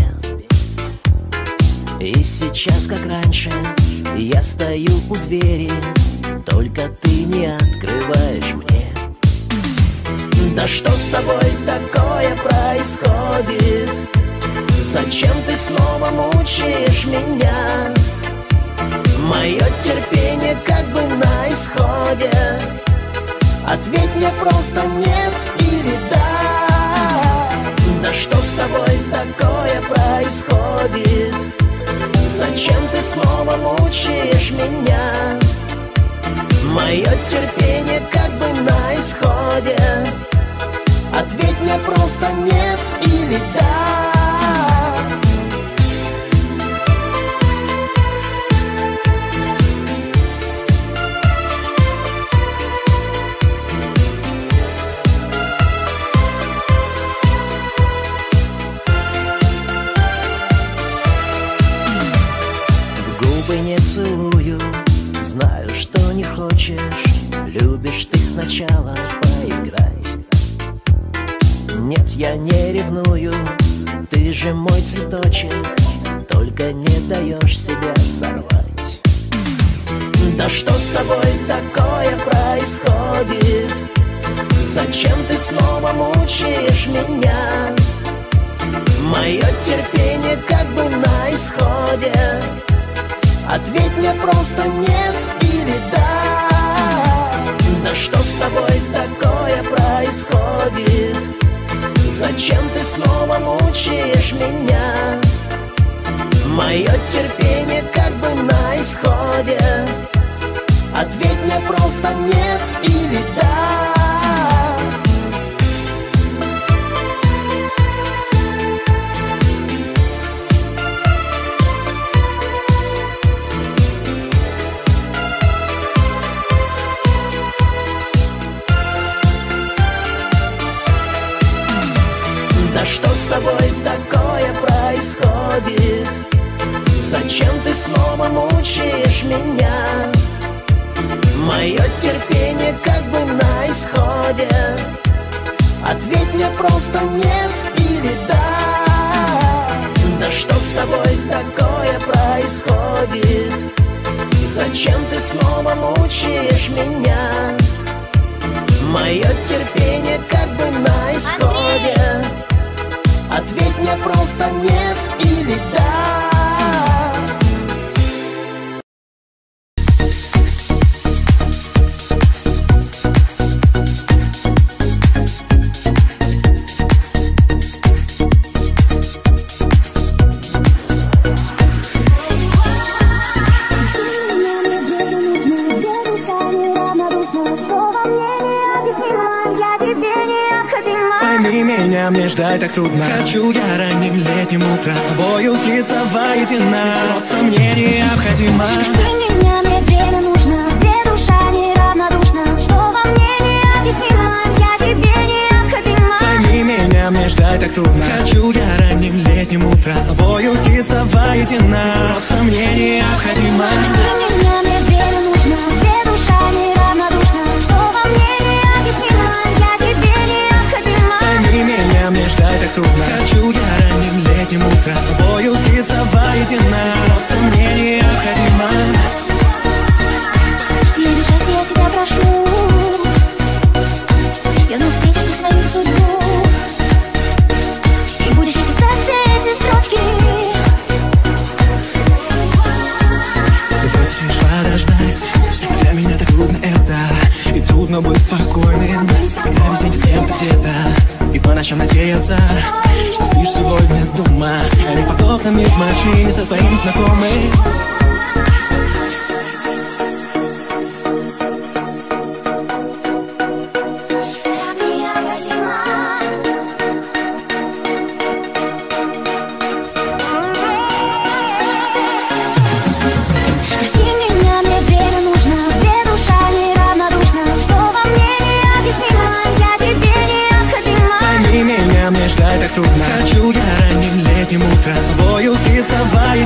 И сейчас, как раньше, я стою у двери, только ты не открываешь мне. Да что с тобой такое происходит? Зачем ты снова мучаешь меня? Мое терпение как бы на исходе. Ответь мне просто нет или да. Да что с тобой такое происходит? Зачем ты снова мучаешь меня? Мое терпение как бы на исходе. Ответь мне просто нет или да. Не целую, знаю, что не хочешь. Любишь ты сначала поиграть. Нет, я не ревную, ты же мой цветочек, только не даешь себя сорвать. Да что с тобой такое происходит? Зачем ты снова мучаешь меня? Мое терпение как бы на исходе. Ответь мне просто нет или да. Да что с тобой такое происходит? Зачем ты снова мучаешь меня? Мое терпение как бы на исходе. Ответь мне просто нет или да. Да что с тобой такое происходит? Зачем ты снова мучаешь меня? Мое терпение как бы на исходе. Ответь мне просто нет или да. Да что с тобой такое происходит? Зачем ты снова мучаешь меня? Мое терпение как бы на исходе. Ответь мне просто нет или да. Меня мне ждать так трудно. Хочу я ранним летним утром с тобою слиться воедино. Просто мне необходимо. Прости меня, мне время нужно, где душа неравнодушна. Что во мне необъяснимо, я тебе необходима. Пойми меня, мне ждать так трудно. Хочу я ранним летним утром с тобою слиться воедино. Просто мне необходимо. Прости меня, мне время нужно, где душа неравнодушна. Что во мне необъяснимо, я тебе необходима. Пойми меня, мне ждать так трудно. Хочу я ранним летним утром с тобою слиться воедино. Просто мне необходимо. Не обижайся, я тебя прошу. Я знаю, встретишь ты свою судьбу. И будешь писать все эти строчки. Ты хочешь подождать. Для меня так трудно это. И трудно быть спокойным, когда весь день ты с кем-то где-то. И по ночам надеяться, что спишь сегодня дома, а не под окнами в машине со своим знакомым. Прости меня, мне время нужно, где душа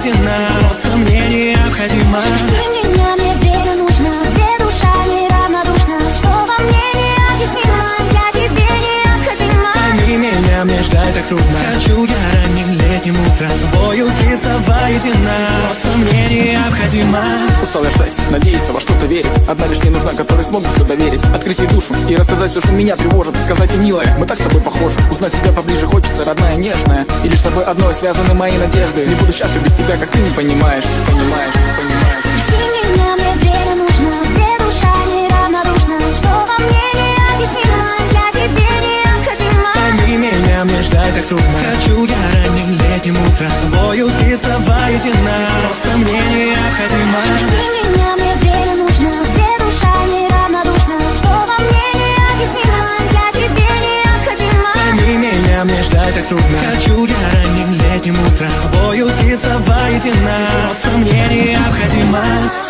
истина просто мне необходима. Прости меня, мне время нужно, где душа неравнодушна, что во мне необъяснимо, я тебе необходима. Пойми меня, мне ждать так трудно. Хочу я ранним летним утром с тобою слиться воедино, просто мне необходима. Устал я ждать, надеяться, во что-то верить. Одна лишь не нужна, которой смогу все доверить. Открыть ей душу и рассказать все, что меня тревожит. Сказать ей, милая, мы так с тобой похожи. Узнать тебя поближе хочется, родная, нежная. И лишь с тобой одной связаны мои надежды. Не буду счастлив без тебя, как ты не понимаешь. Понимаешь, понимаешь. Прости меня, мне время нужно, где душа неравнодушна, что во мне необъяснимо, я тебе необходима. Пойми меня, мне ждать так трудно. Хочу я ранним летним утром с тобою слиться воедино, просто мне необходима. Прости меня, мне время нужно, где душа неравнодушна, что во мне необъяснимо, я тебе необходима. Пойми меня, мне ждать так трудно. Хочу я ранним летним утром с тобою слиться воедино, просто мне необходима.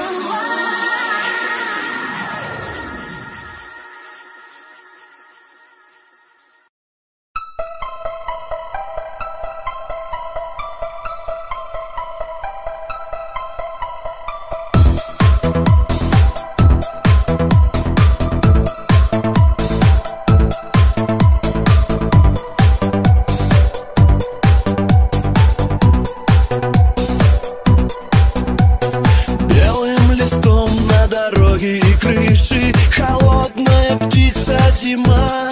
Белым листом на дороге и крыши холодная птица зима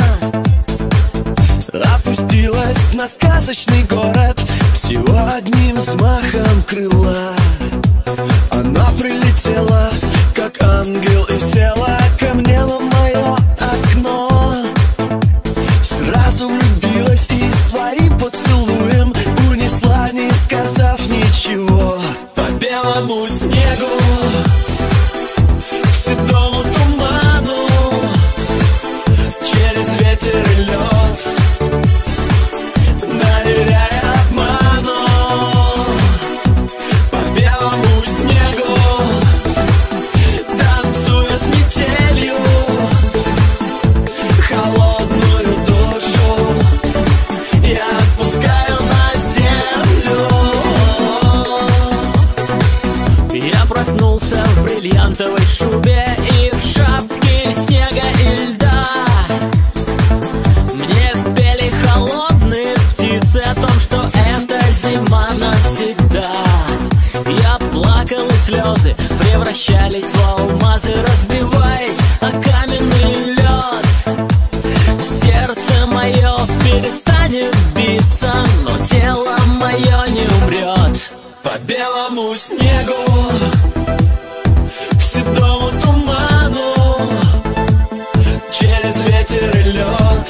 опустилась на сказочный город всего одним взмахом крыла. Она прилетела, как ангел, и села ко мне на мое окно. Сразу влюбилась и своим поцелуем унесла, не сказав ничего. По белому снегу, к седому туману, через ветер и лед, доверяя обману. По белому снегу, танцуя с метелью, холодную душу я отпускаю на землю. Я проснулся в бриллиантовой шубе и в шапке из снега и льда. Мне пели холодные птицы о том, что это зима навсегда. Я плакал, и слезы превращались в алмазы, разбиваясь о каменный лед. Сердце мое перестанет биться, но тело мое не умрет. По белому снегу, к седому туману, через ветер и лед,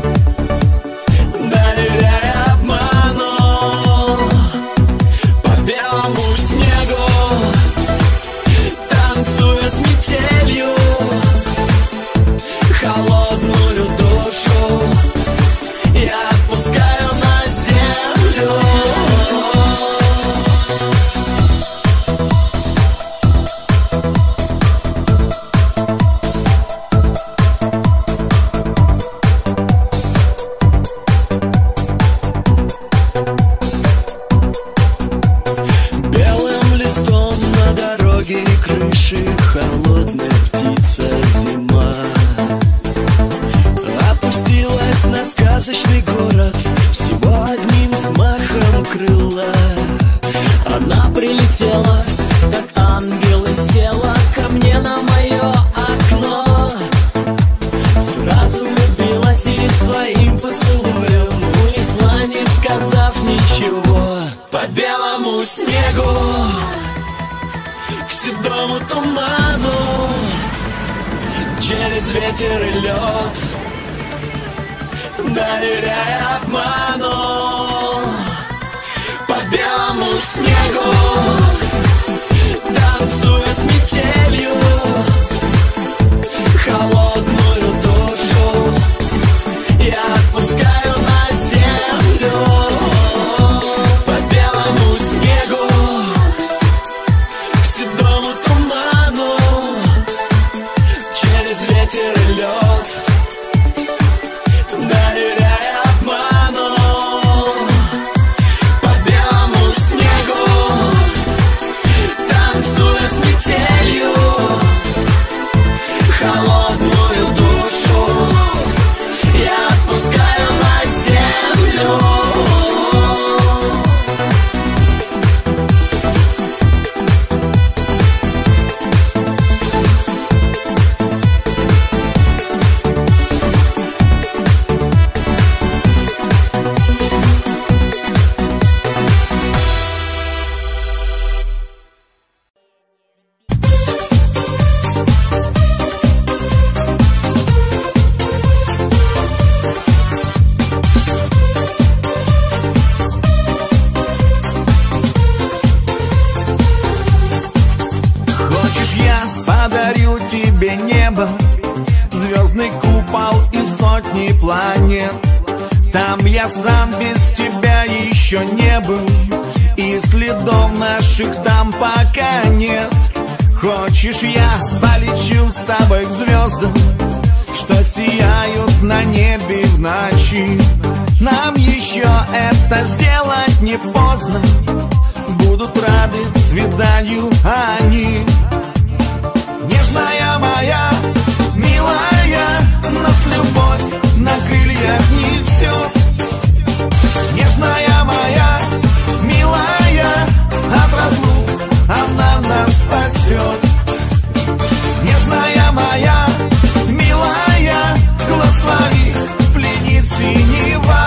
доверяя обману. По белому снегу, танцуя с метелью, холодную душу я отпускаю на землю. Белым листом на дороге и крыши холодная птица зима опустилась на сказочный город всего одним взмахом крыла. Она прилетела, как ангел, и села ко мне на мое окно. Сразу влюбилась и своим поцелуем унесла, не сказав ничего. По белому снегу, к седому туману, через ветер и лед, доверяя обману. По белому снегу, танцуя с метелью, холодную душу я отпускаю на землю. По белому снегу, к седому туману, через ветер и лед, доверяя обману. По белому снегу, тебе небо, звездный купол и сотни планет. Там я сам без тебя еще не был, и следов наших там пока нет. Хочешь, я полечу с тобой к звездам, что сияют на небе в ночи. Нам еще это сделать не поздно, будут рады свиданию они. Нежная моя, милая, нас любовь на крыльях несет. Нежная моя, милая, от разлук она нас спасет. Нежная моя, милая, глаз твоих пленит синева.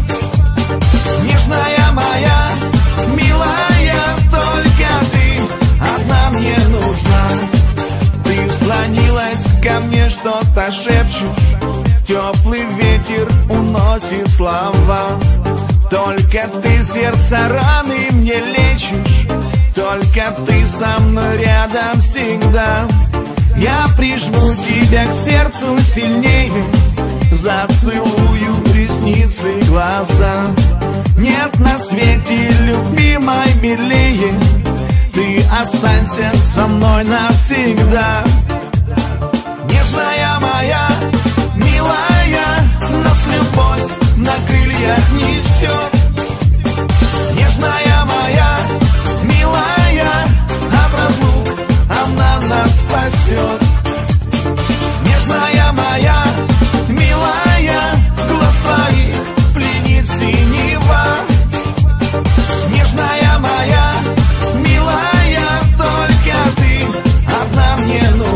Нежная моя, милая, только ты одна мне нужна. Ты склонилась ко мне, что-то шепчешь, теплый ветер уносит слова. Только ты сердце раны мне лечишь, только ты со мной рядом всегда. Я прижму тебя к сердцу сильнее, зацелую ресницы, глаза. Нет на свете любимой милее, ты останься со мной навсегда. Нежная моя, милая, нас любовь на крыльях несет. Нежная моя, милая, от разлук она нас спасет. Нежная моя, милая, глаз твоих пленит синева. Нежная моя, милая, только ты одна мне нужна.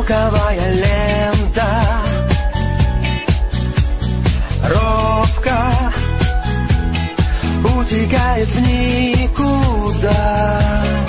шелковая лента робко утекает в никуда.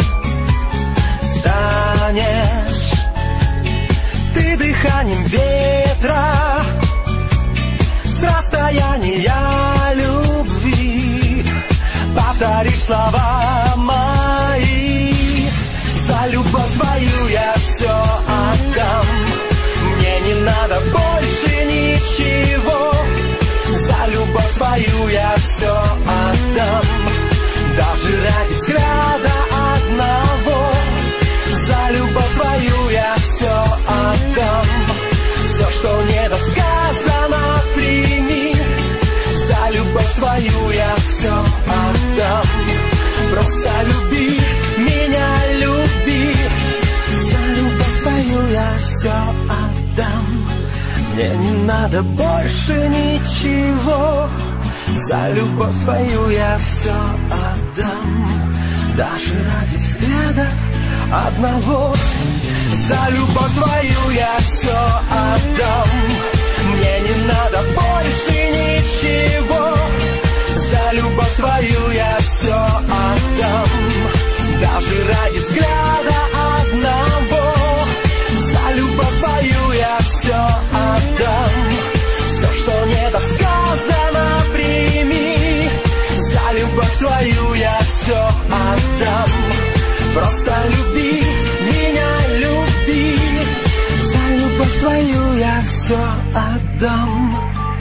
Станешь ты дыханием ветра с расстояния любви. Повторишь слова мои. За любовь твою я все отдам. Мне не надо больше ничего. За любовь твою я все отдам. Даже ради взгляда одного. За любовь твою я все отдам. Все, что недосказано, прими. За любовь твою я все отдам. Просто люби меня, люби. За любовь твою я все отдам. Мне не надо больше ничего. За любовь твою я все отдам. Даже ради взгляда одного. За любовь твою я все отдам. Мне не надо больше ничего. За любовь твою я все отдам. Даже ради взгляда одного. За любовь твою я все отдам. Все, что недосказано, прими. За любовь твою я все отдам. Просто люби меня, люби. За любовь твою я все отдам.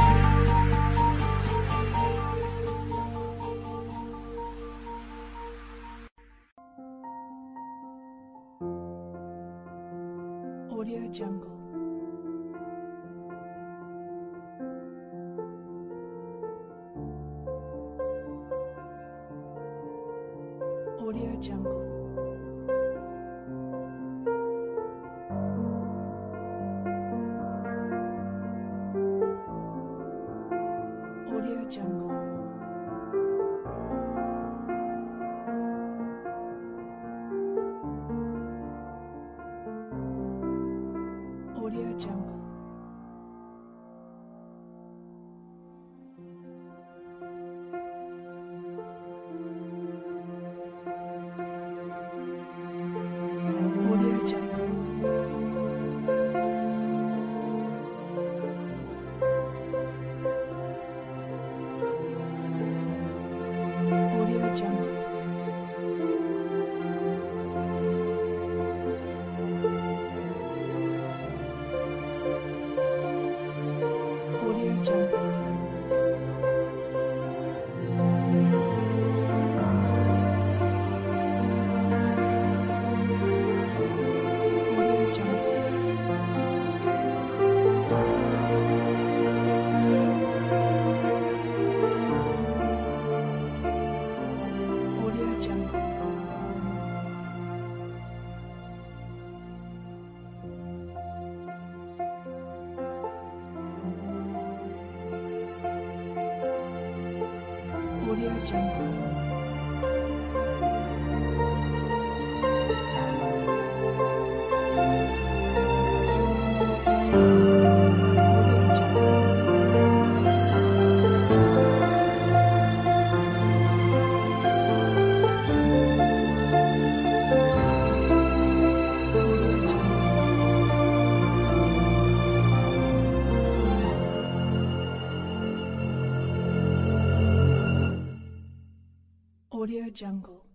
Audio Jungle. Audio Jungle. Audio Jungle. Audio Jungle. Audio Jungle. Audio Jungle.